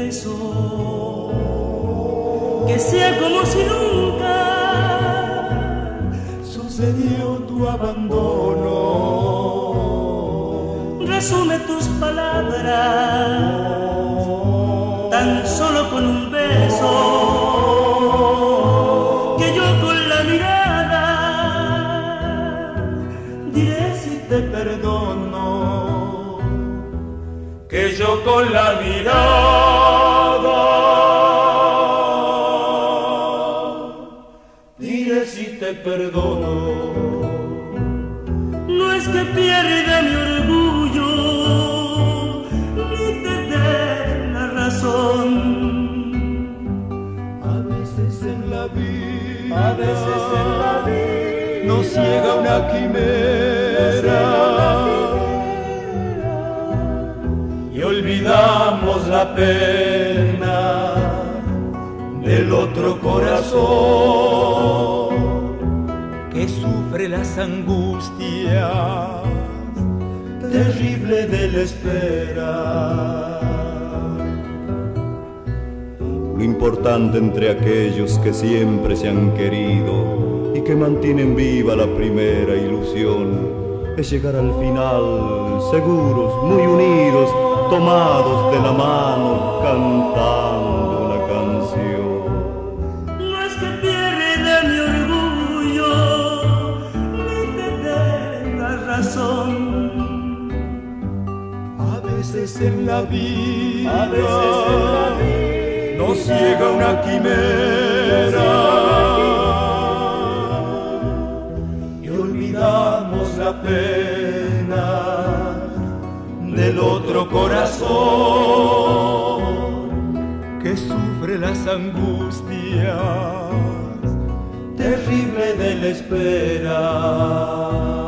beso, que sea como si nunca sucedió tu abandono. Resume tus palabras tan solo con un beso, que yo con la mirada diré si te perdono, que yo con la mirada diré si te perdono. No es que pierda mi orgullo ni te dé la razón. A veces en la vida nos ciega una quimera y olvidamos la pena del otro corazón que sufre las angustias terrible de la espera. Lo importante entre aquellos que siempre se han querido y que mantienen viva la primera ilusión es llegar al final seguros, muy unidos, tomados de la mano, cantando una canción. No es que pierda mi orgullo ni te dé la razón. A veces en la vida nos ciega una quimera y olvidamos la pena del otro corazón que sufre las angustias terrible de la espera.